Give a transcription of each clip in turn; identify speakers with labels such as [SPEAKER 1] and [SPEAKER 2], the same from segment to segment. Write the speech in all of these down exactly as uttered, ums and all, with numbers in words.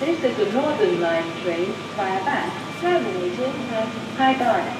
[SPEAKER 1] This is a Northern Line train via Bank, terminating at Highgate.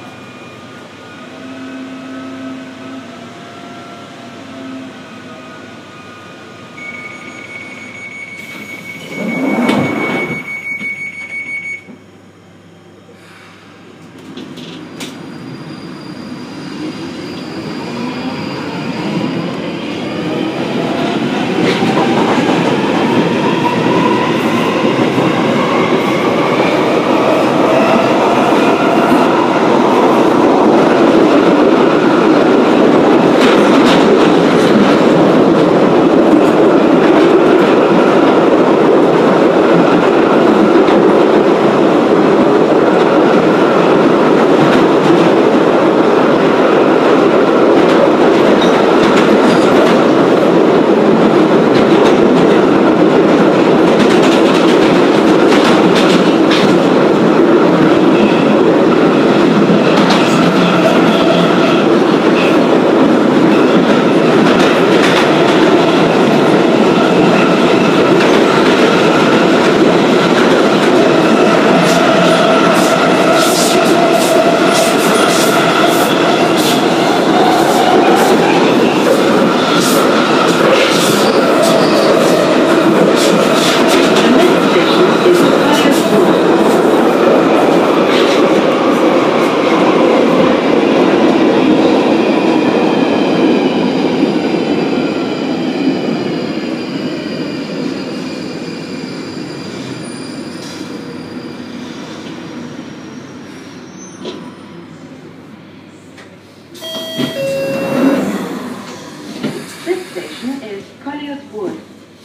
[SPEAKER 1] Colliers Wood.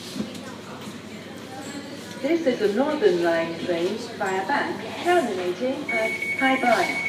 [SPEAKER 1] This is a Northern Line train via Bank, terminating at Highgate.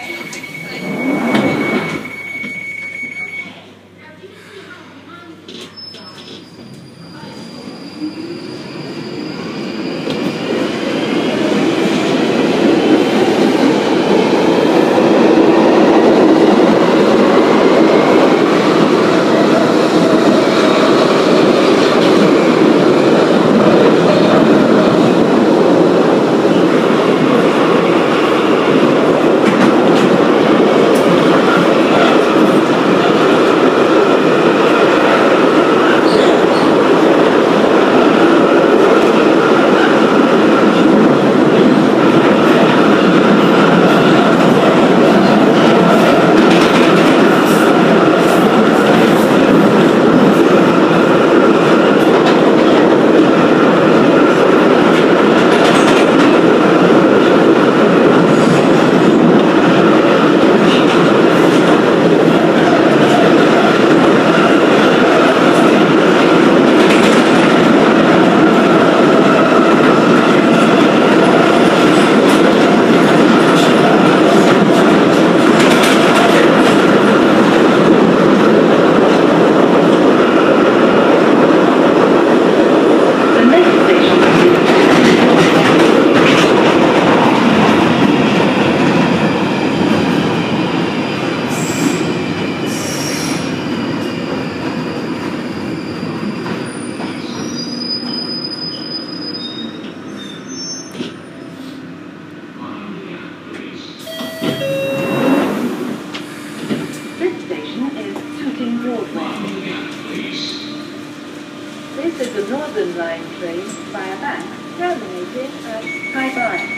[SPEAKER 1] Tooting Broadway. This is a Northern Line train via Bank, terminating at Highgate.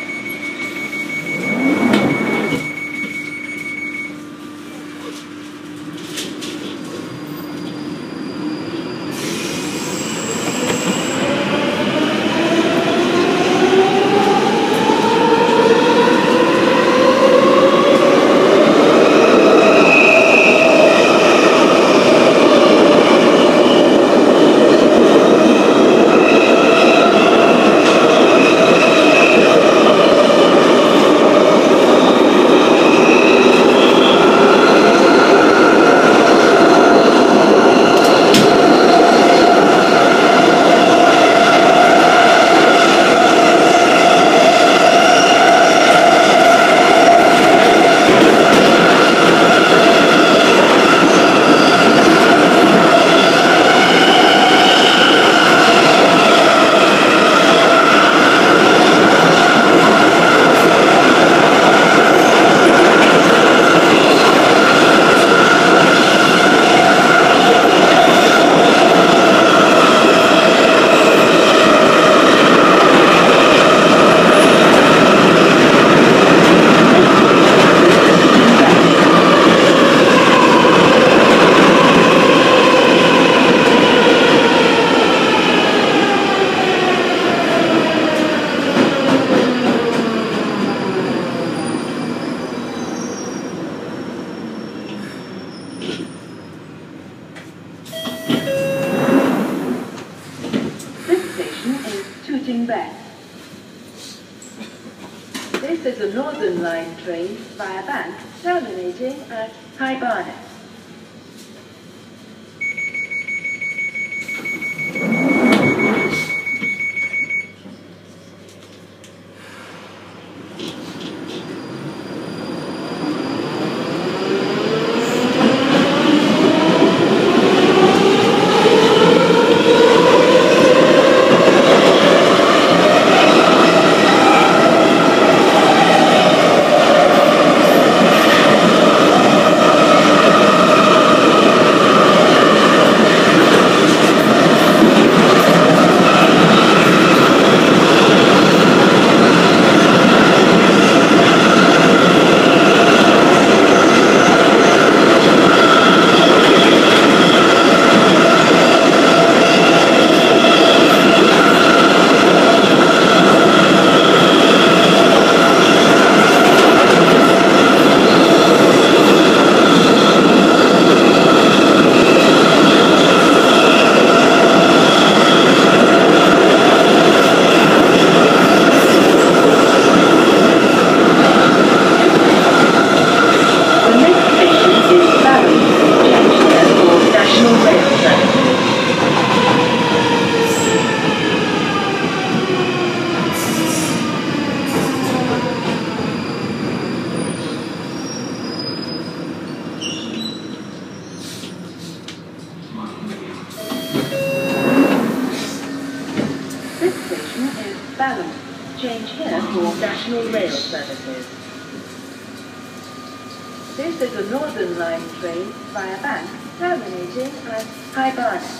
[SPEAKER 1] Tooting Bec. This is a Northern Line train via Bank, terminating at High Barnet. Balham. Change here for National Rail services. This is a Northern Line train via Bank, terminating at High Barnet.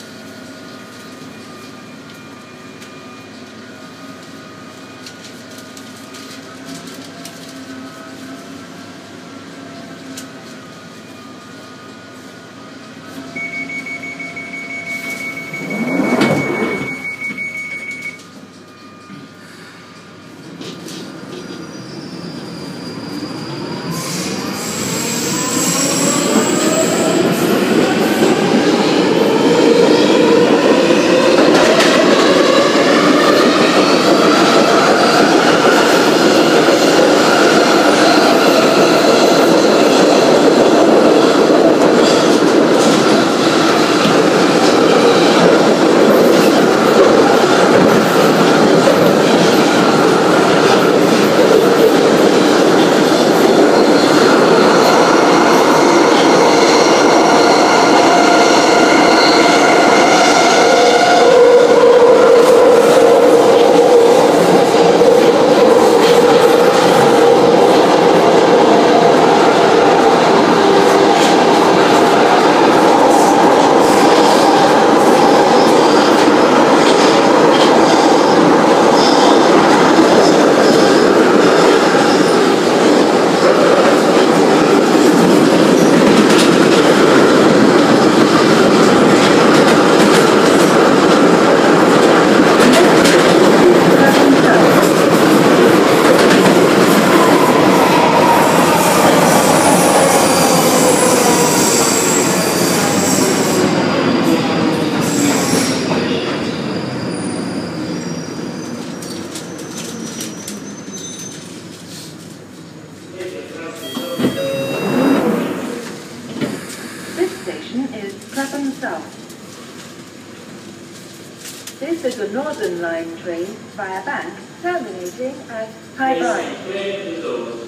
[SPEAKER 1] Clapham South. This is a Northern Line train via Bank, terminating at High Barnet.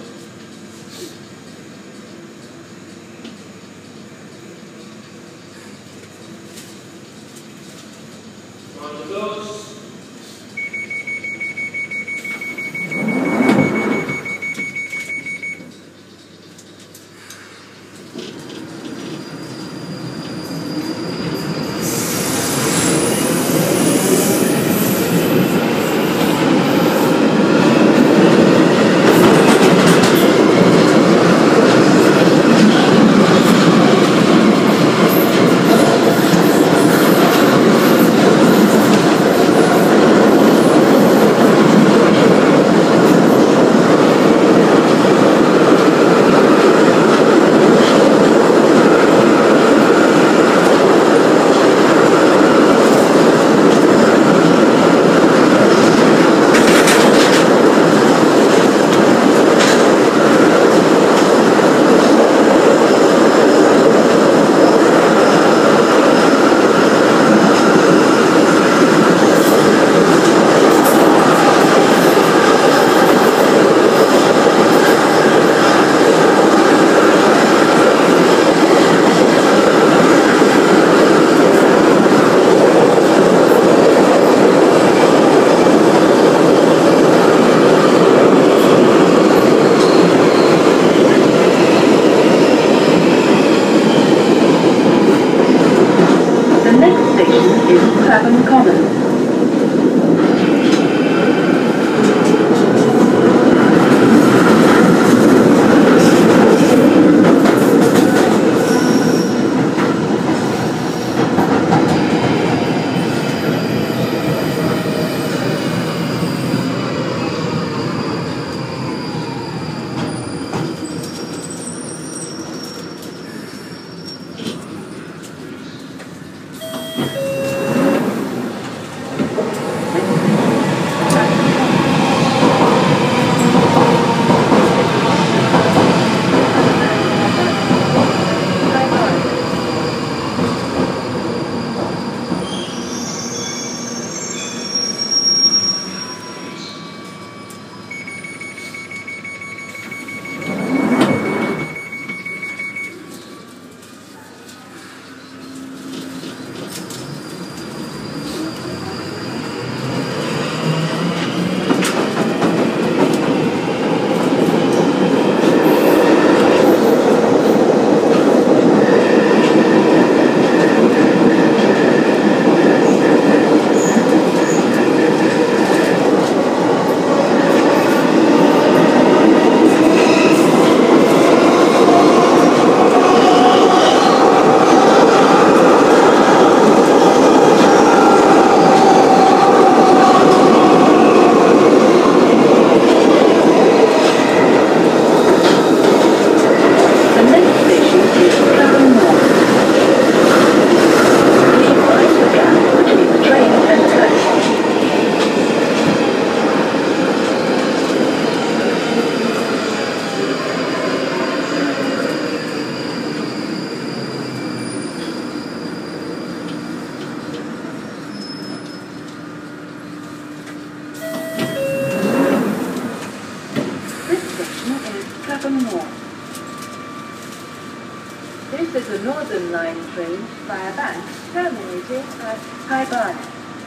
[SPEAKER 1] Northern Line train via Bank, terminating at High Barnet.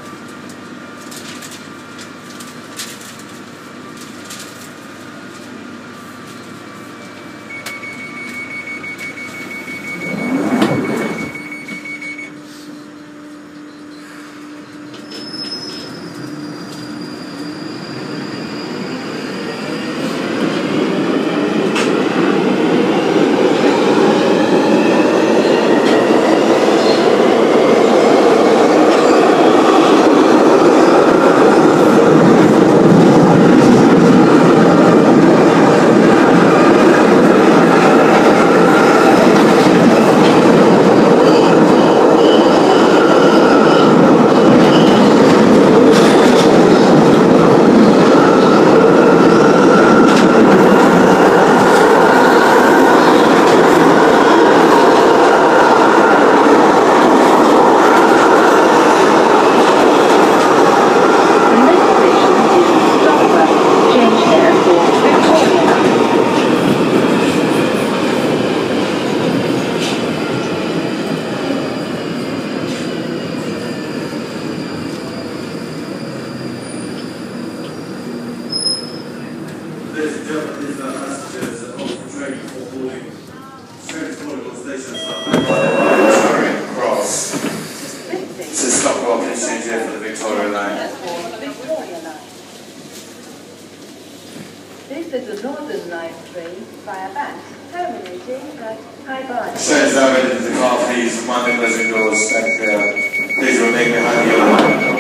[SPEAKER 2] Charing Cross to Stockwell continues here for the Victoria line.
[SPEAKER 1] This is a Northern Line train via Bank, terminating at High Barnet.
[SPEAKER 2] Trains diverted to the car, please. Mind the closing doors. Thank you. Please remain behind the line.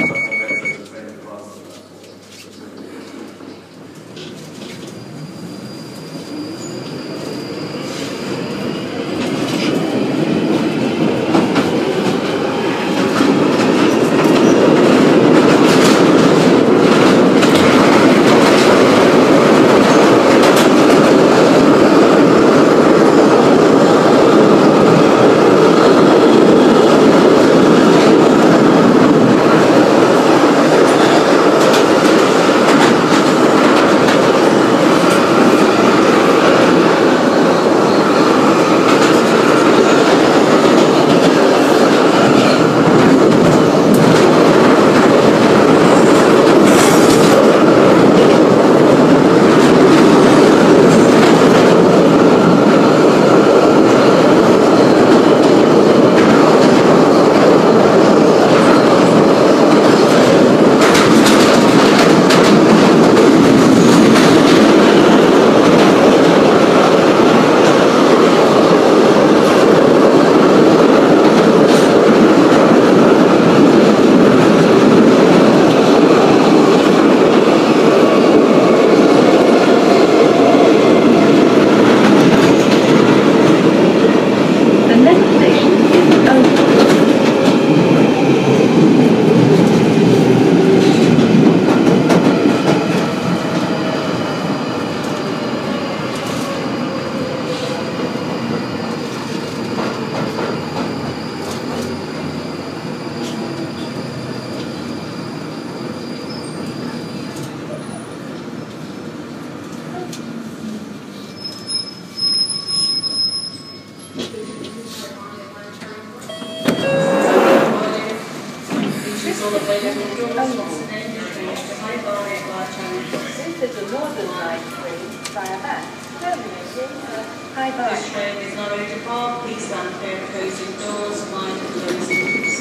[SPEAKER 1] This is a Northern Line train via Bank, terminating at High Barnet.
[SPEAKER 3] This train is not ready to park. Please stand clear of closing doors. Mind the closing doors.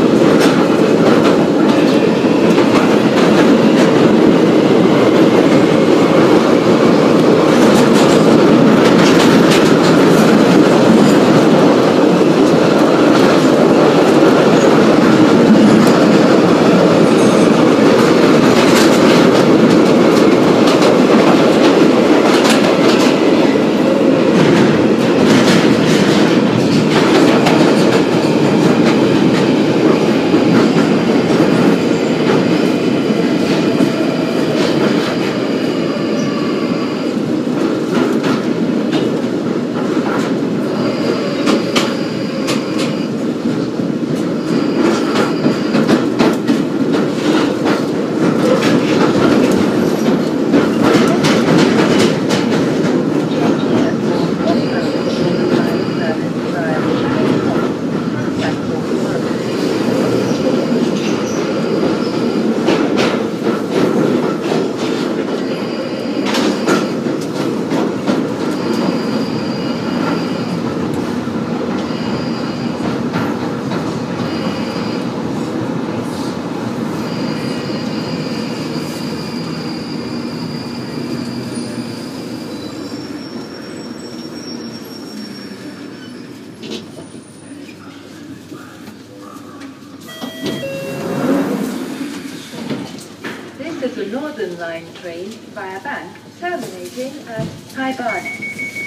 [SPEAKER 1] This Northern Line train via Bank, terminating at High Barnet.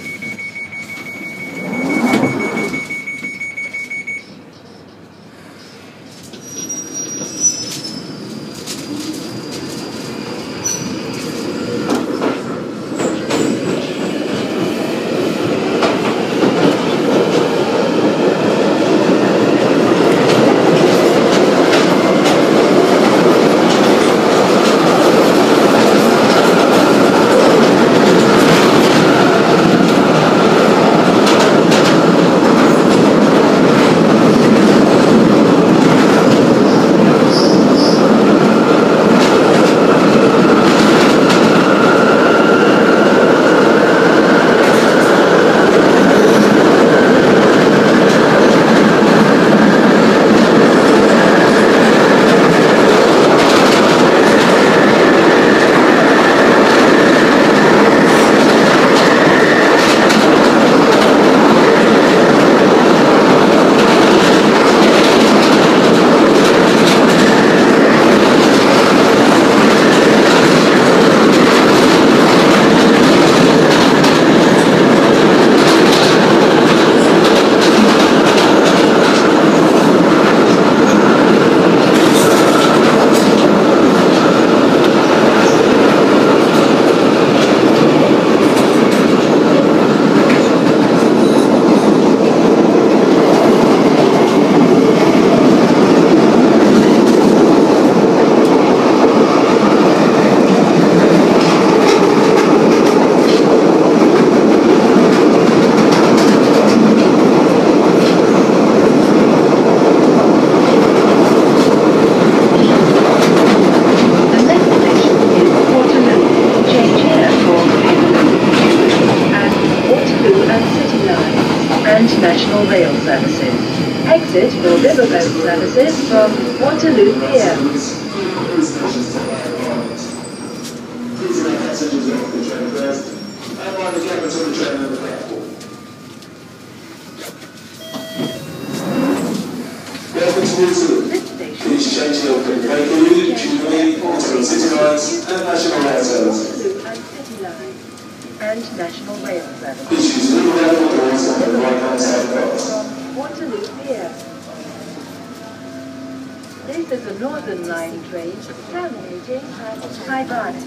[SPEAKER 1] National Rail services. Exit for riverboat services from Waterloo Pier.
[SPEAKER 2] Please let passengers off the train first and mind the cabins on the train on the platform. Welcome to Waterloo. Please change the open Bakerloo, Jubilee, Waterloo City Lines and National Rail services.
[SPEAKER 1] Waterloo and City Line and National Rail services.
[SPEAKER 2] Please use the little doors on the right hand side path.
[SPEAKER 1] From Waterloo Pier. This is a Northern Line train terminating at High Barnet.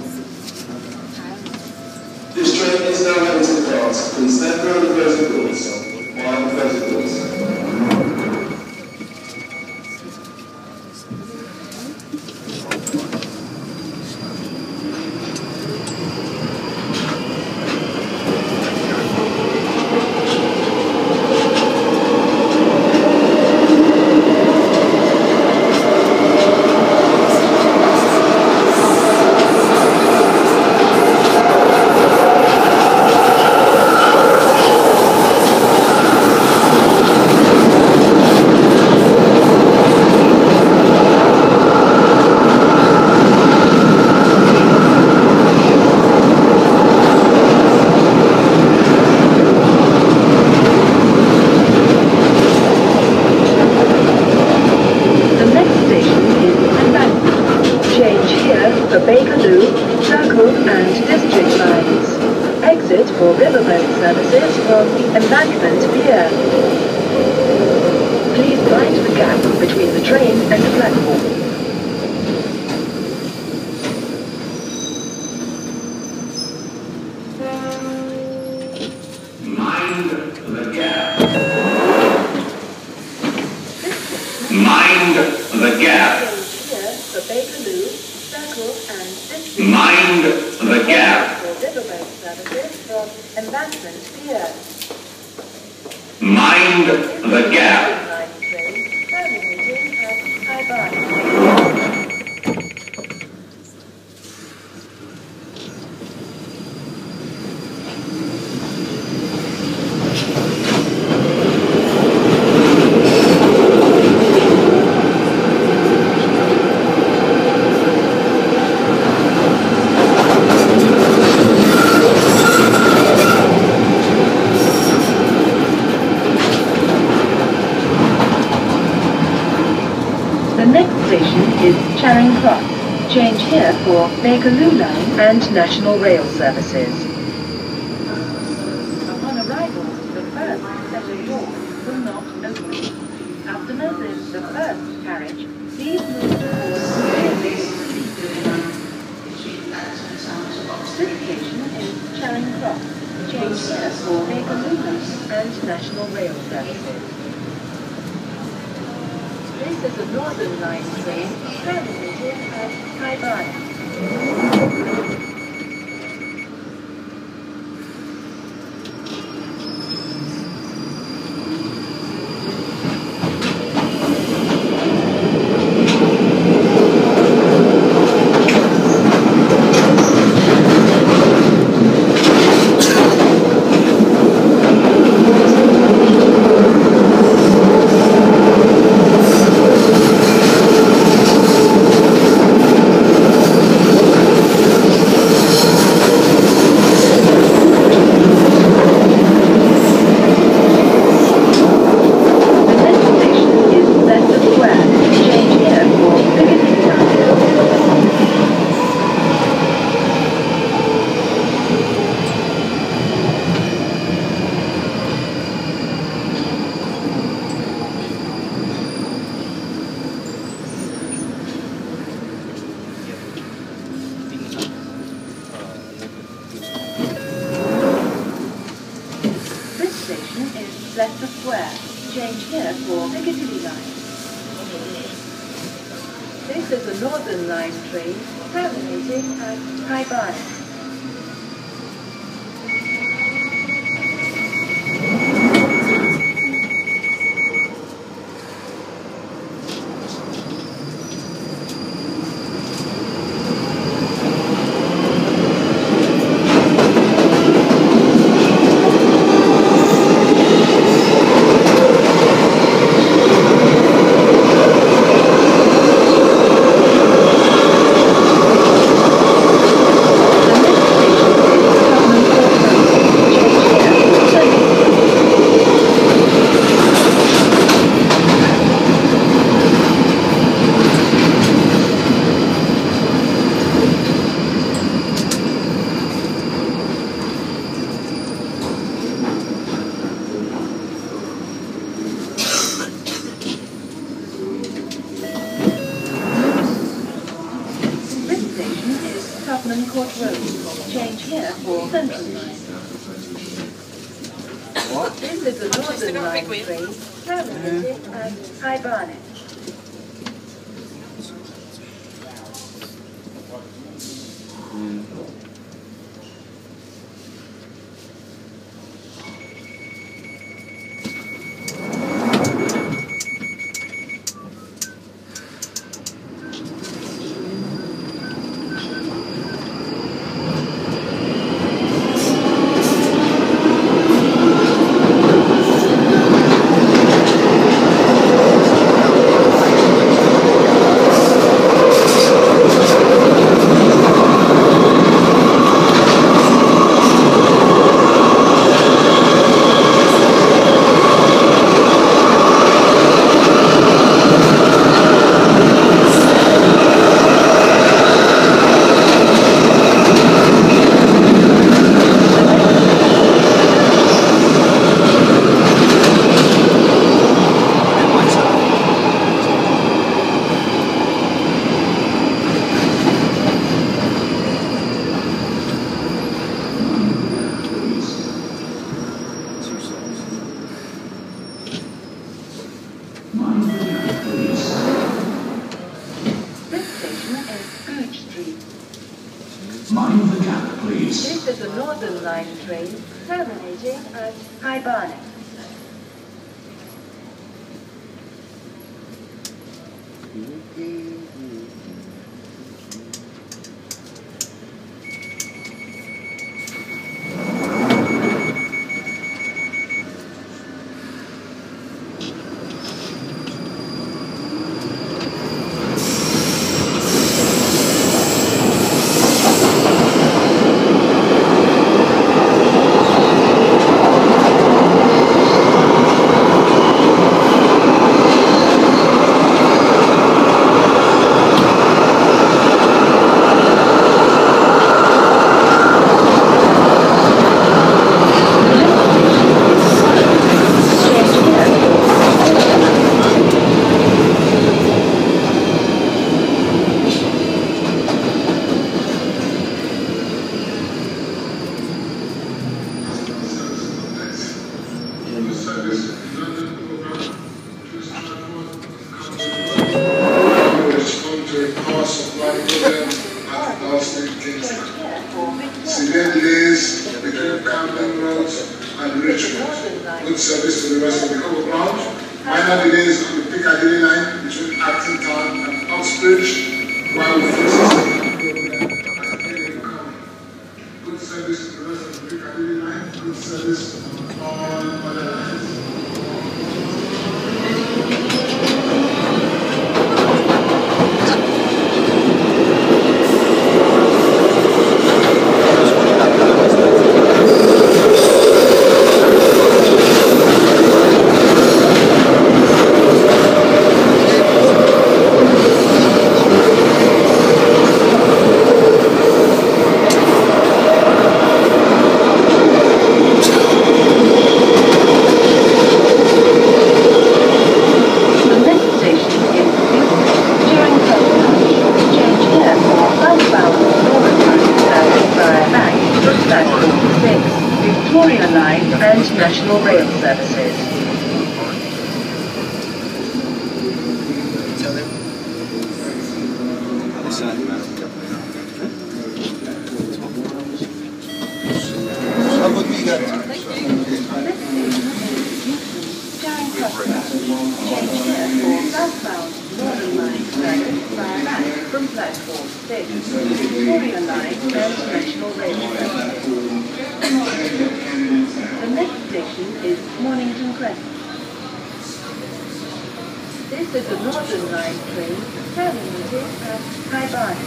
[SPEAKER 2] This train is now heading to the class. Please stand clear of the closing doors. Mind the closing doors.
[SPEAKER 1] Embankment Pier. Please mind the gap between the train and the platform.
[SPEAKER 4] Mind the gap. Mind the gap.
[SPEAKER 1] Here for Bakerloo, Circle and District.
[SPEAKER 4] Mind the gap.
[SPEAKER 1] For riverboat services from Embankment Pier.
[SPEAKER 4] Mind the gap.
[SPEAKER 1] Terminating at High Barnet. The next station is Charing Cross. change here for Bakerloo Line and National Rail services. Upon arrival, the first set of doors will not open. After moving the first carriage, please move forward. This station is Charing Cross. Change here for Bakerloo Line and National Rail services. This is a Northern Line train terminating at Highgate. Leicester Square. Change here for Piccadilly Line. This is a Northern Line train terminating at Highgate. Change here for Central Line. What? This is a Northern Line train terminating at High Barnet.
[SPEAKER 2] Mind the gap, please.
[SPEAKER 1] This is a Northern Line train terminating at High Barnet.
[SPEAKER 5] service London Overground to Stratford will respond to a power supply problem at Euston, Kentish Town. Severe delays between Camden Road and Richmond. Good service to the rest of the overground. Minor delays on the Piccadilly line between Acton Town and Oxbridge, while we fix the good service to the rest of the Piccadilly line, good service on all other lines.
[SPEAKER 1] National Rail Services. Charing Cross, change here for southbound Northern Line service via back from platform six, Victoria Line and National Rail Services. The next station is Mornington Crescent. This is a Northern Line train terminated at Highgate.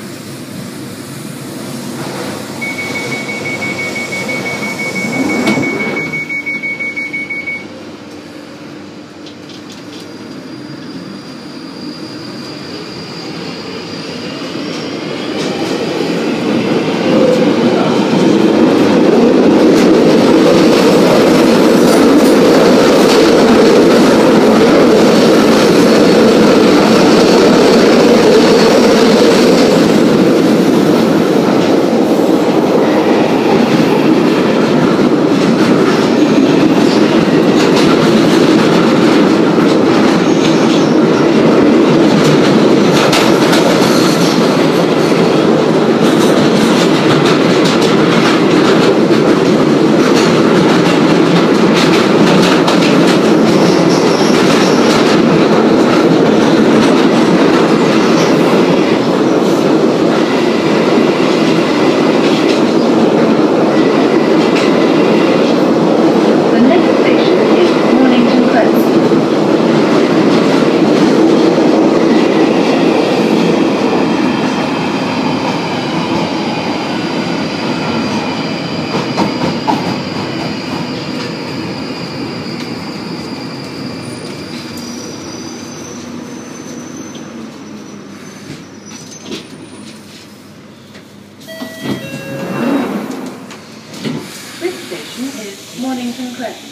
[SPEAKER 1] Mornington Crescent.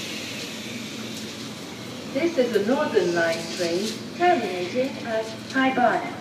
[SPEAKER 1] This is a Northern Line train terminating at Highgate.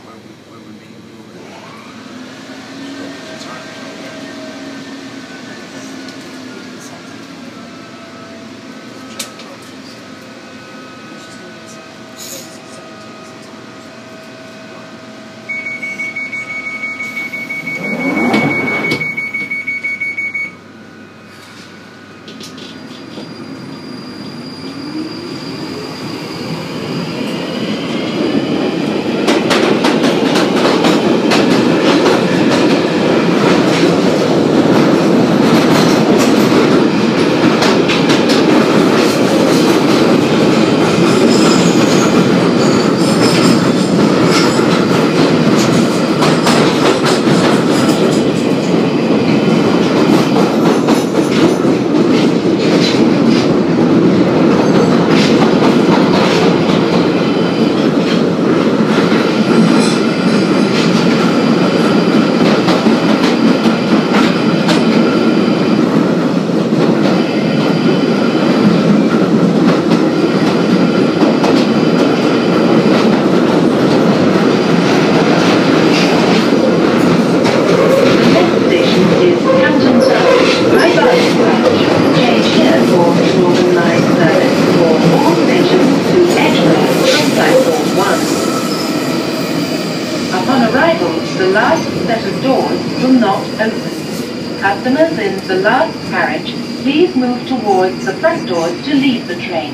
[SPEAKER 1] is the last carriage, please move towards the front doors to leave the train.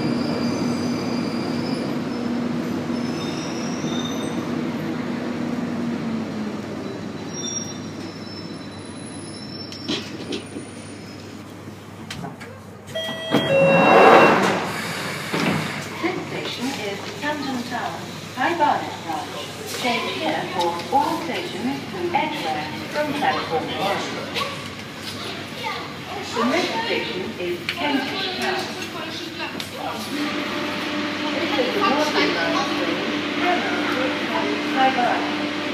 [SPEAKER 1] This station is Camden Town, High Barnet branch. Change here for all stations to Edgware from platform one. The next station is Kentish Town. This is the Northern Line train, terminating at High Barnet.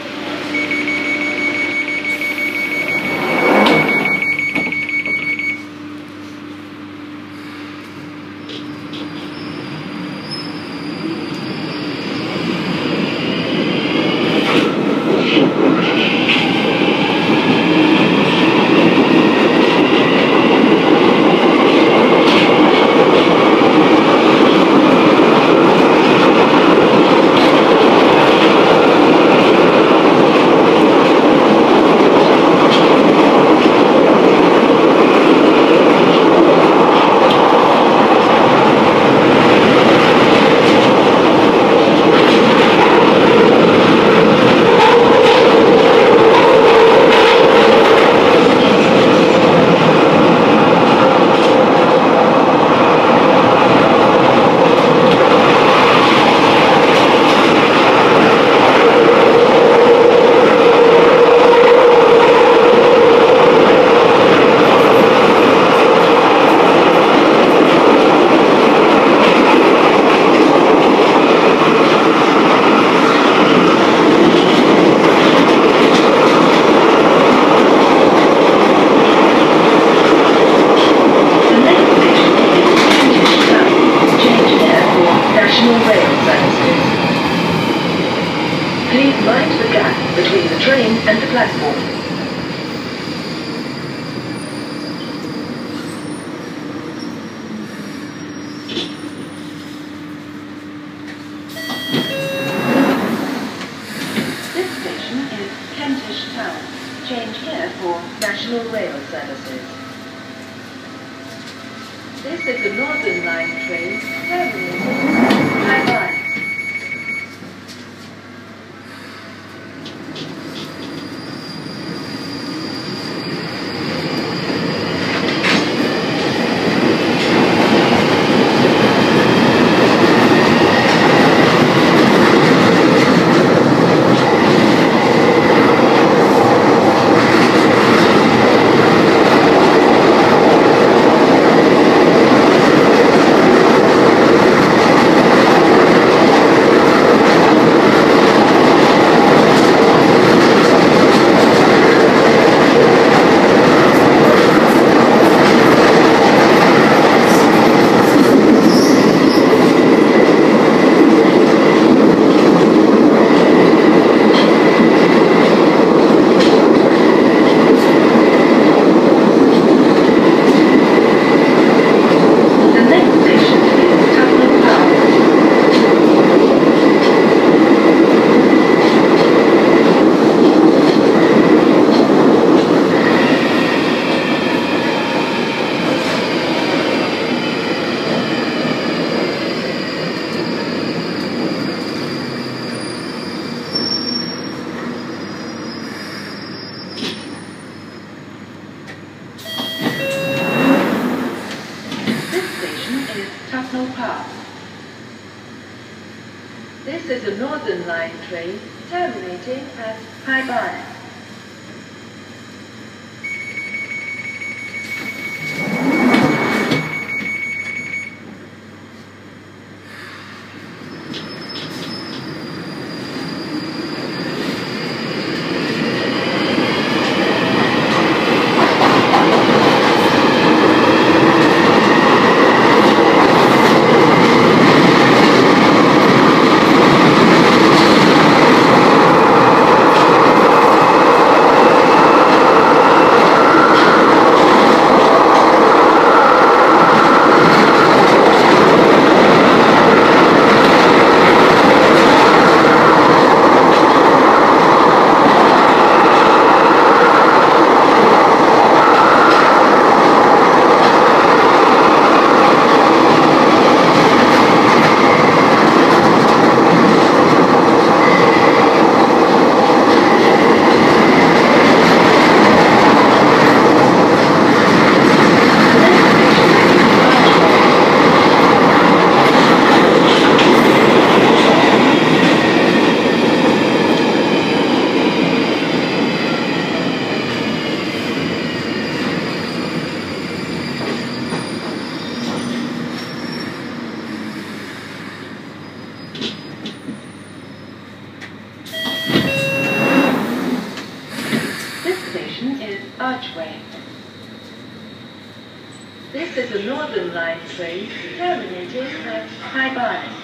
[SPEAKER 1] Tufnell Park. This is a Northern Line train terminating at High Barnet. Archway. This is a Northern Line train terminating at Highgate.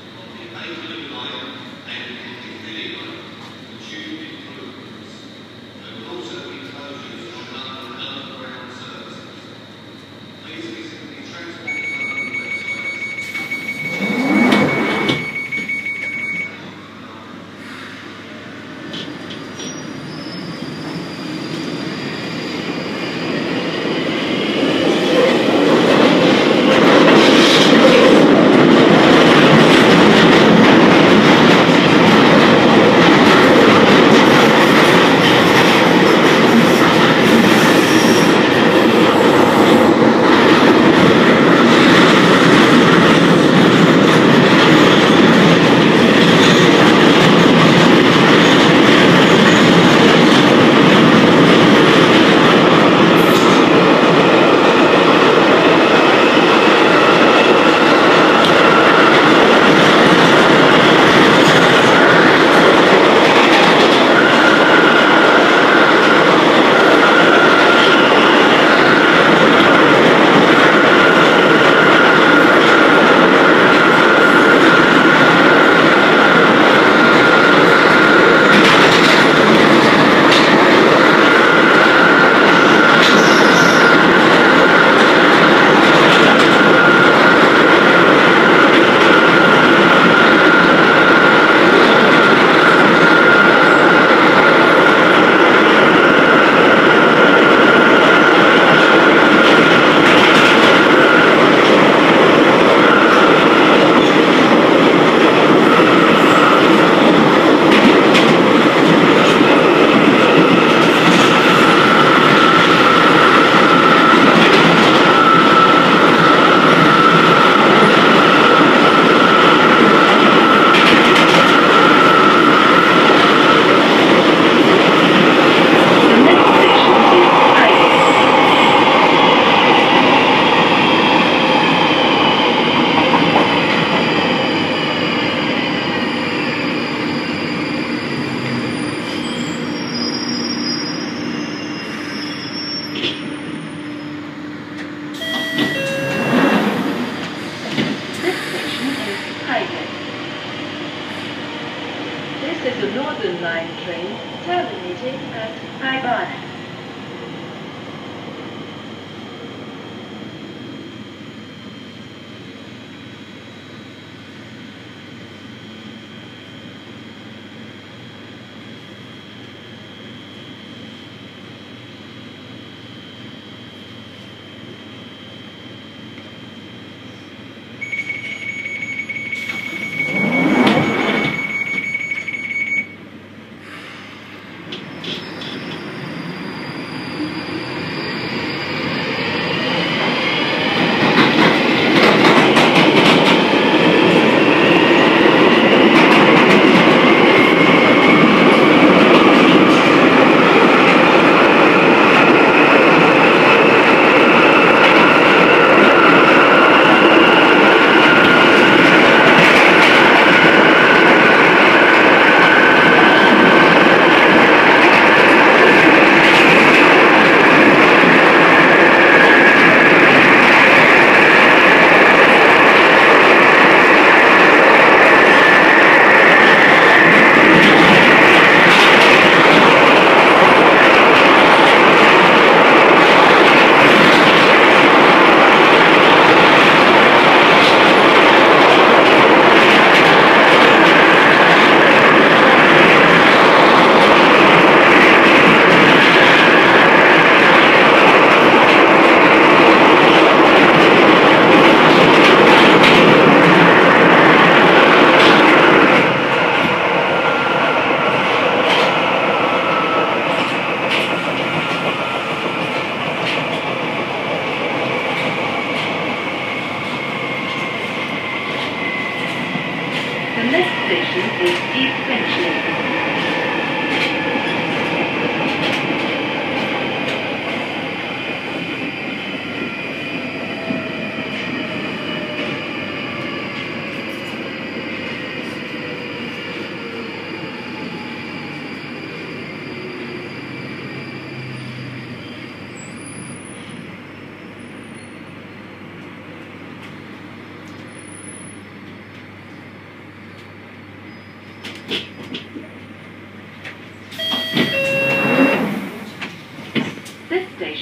[SPEAKER 1] This is a Northern Line train terminating at Barnet.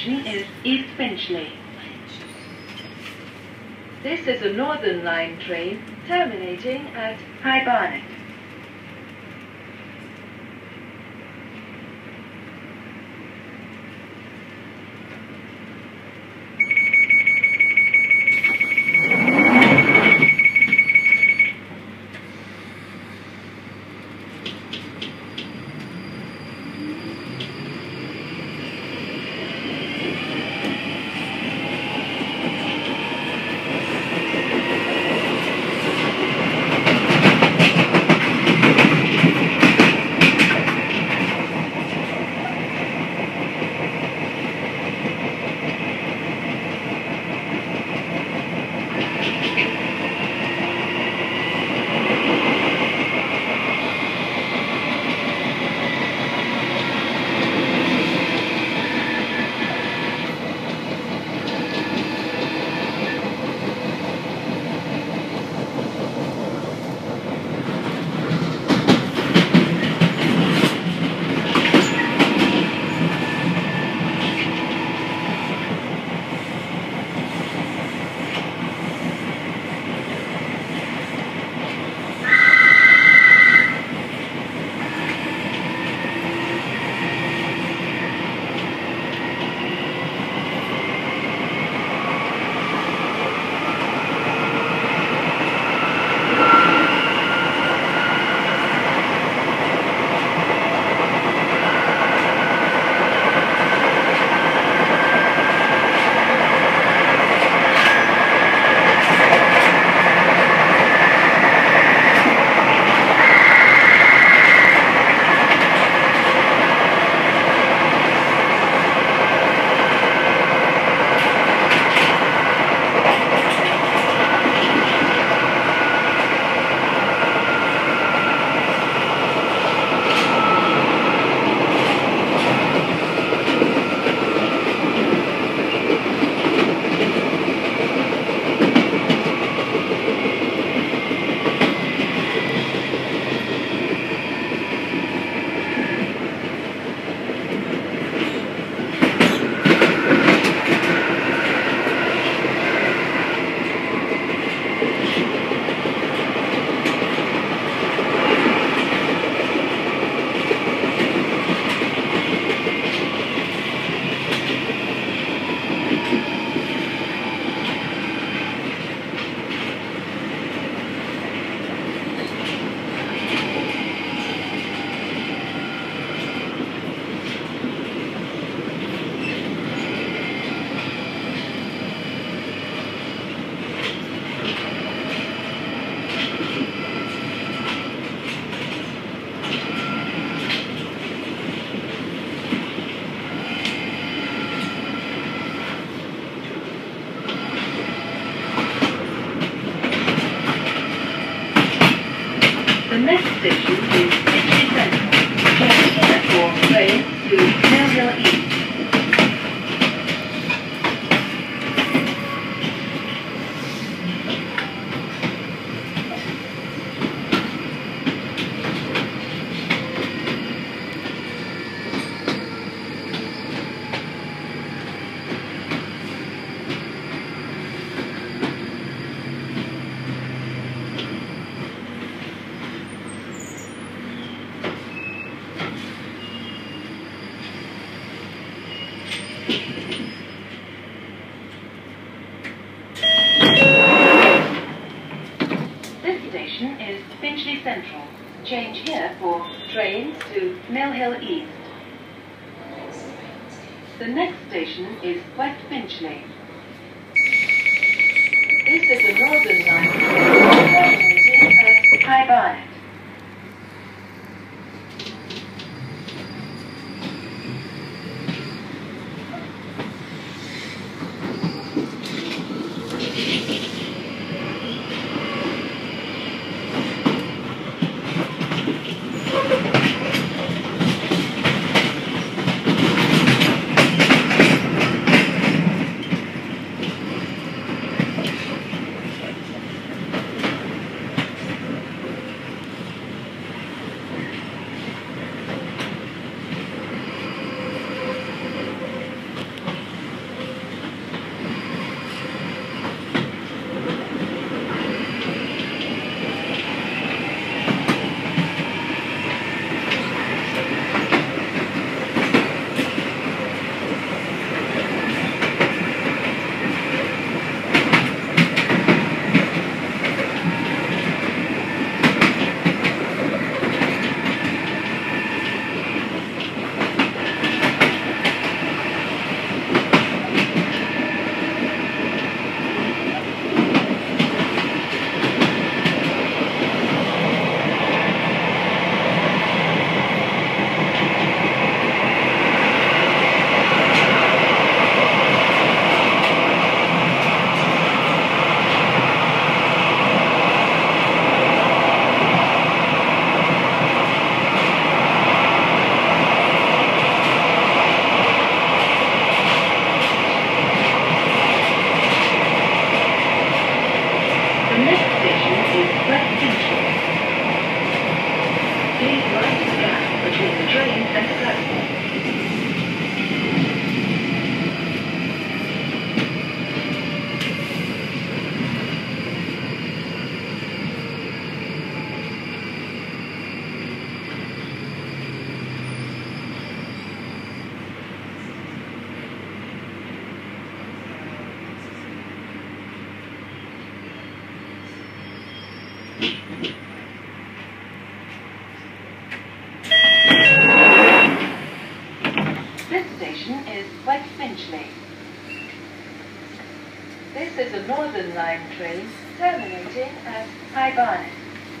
[SPEAKER 1] station is East Finchley. This is a Northern Line train terminating at High Barnet. The next station is Finchley Central. Change here for trains to Mill Hill East. Is Finchley Central. Change here for trains to Mill Hill East. The next station is West Finchley. This is the Northern Line terminating at High Barnet. The next station is West Finchley. Please mind the gap between the train and the platform. This is a Northern Line train terminating at Barnet.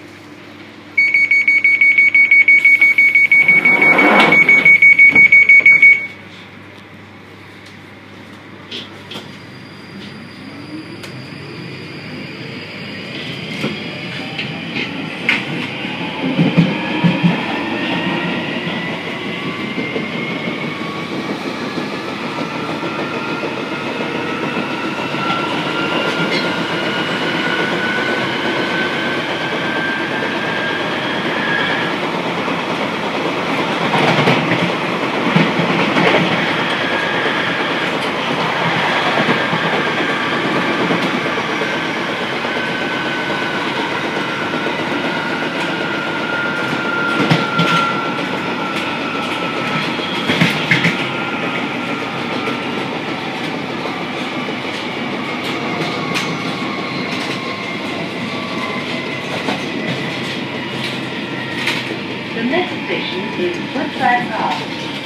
[SPEAKER 1] The next station is Woodside Park.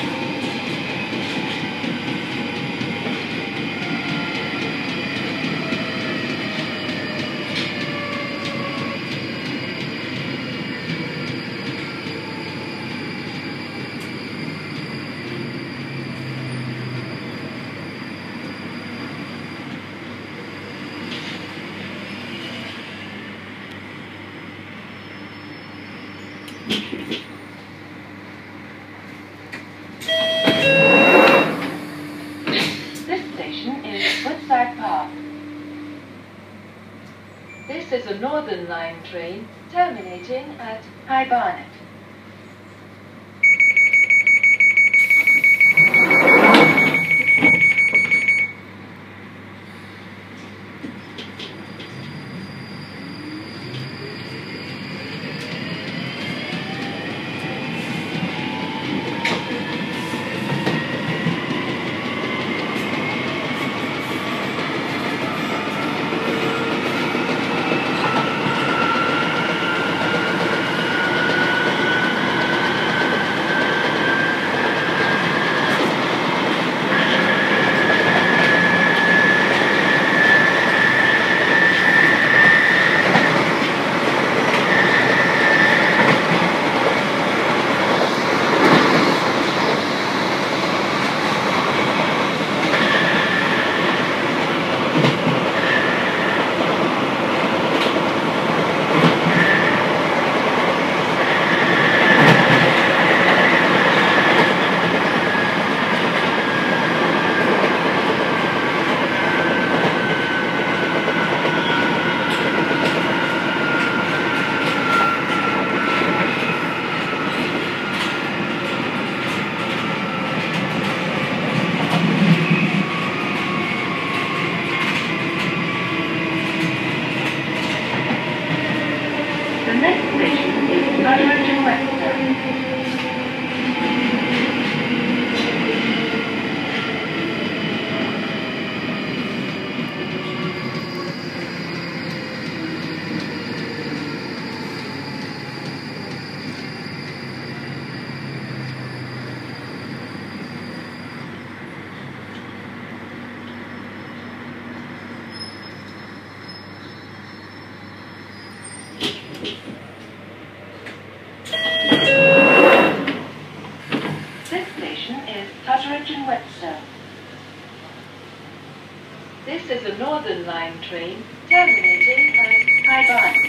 [SPEAKER 1] This is a Northern Line train terminating at Barnet. The next station is Totteridge Whetstone. This station is Totteridge Whetstone. This is a Northern Line train terminating at Barnet.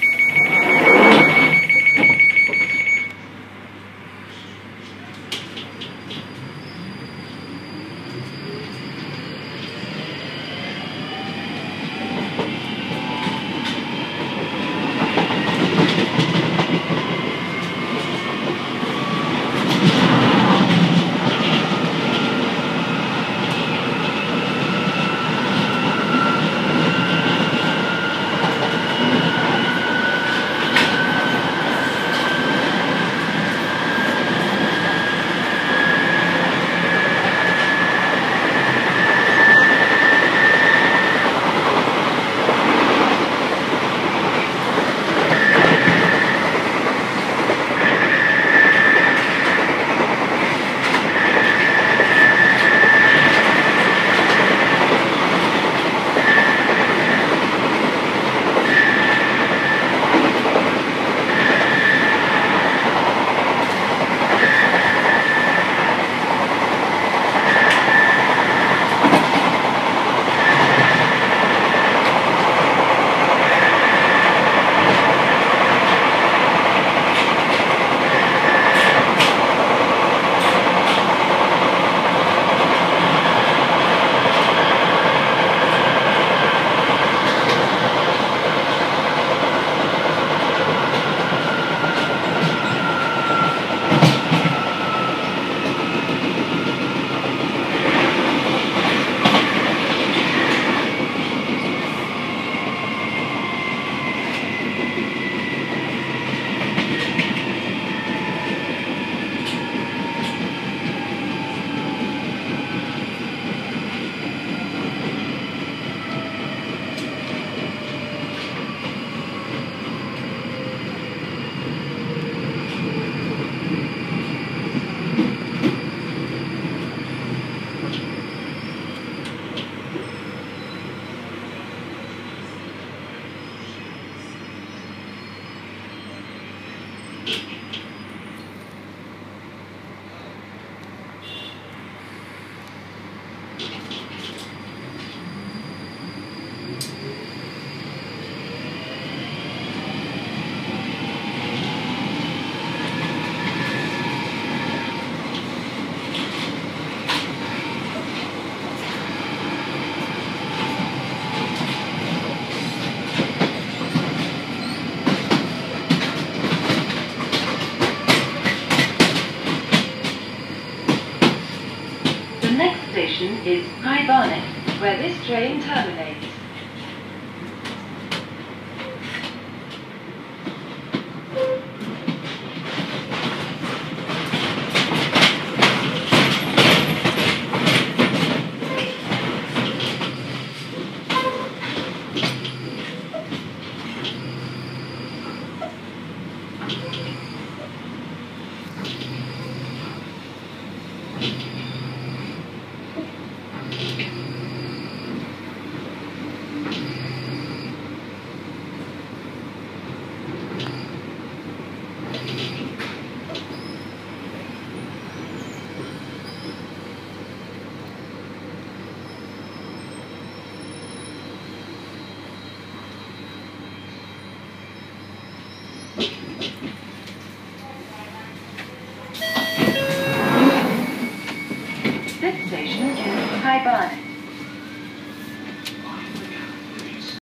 [SPEAKER 1] Is High Barnet, where this train terminates. This station is High Barnet.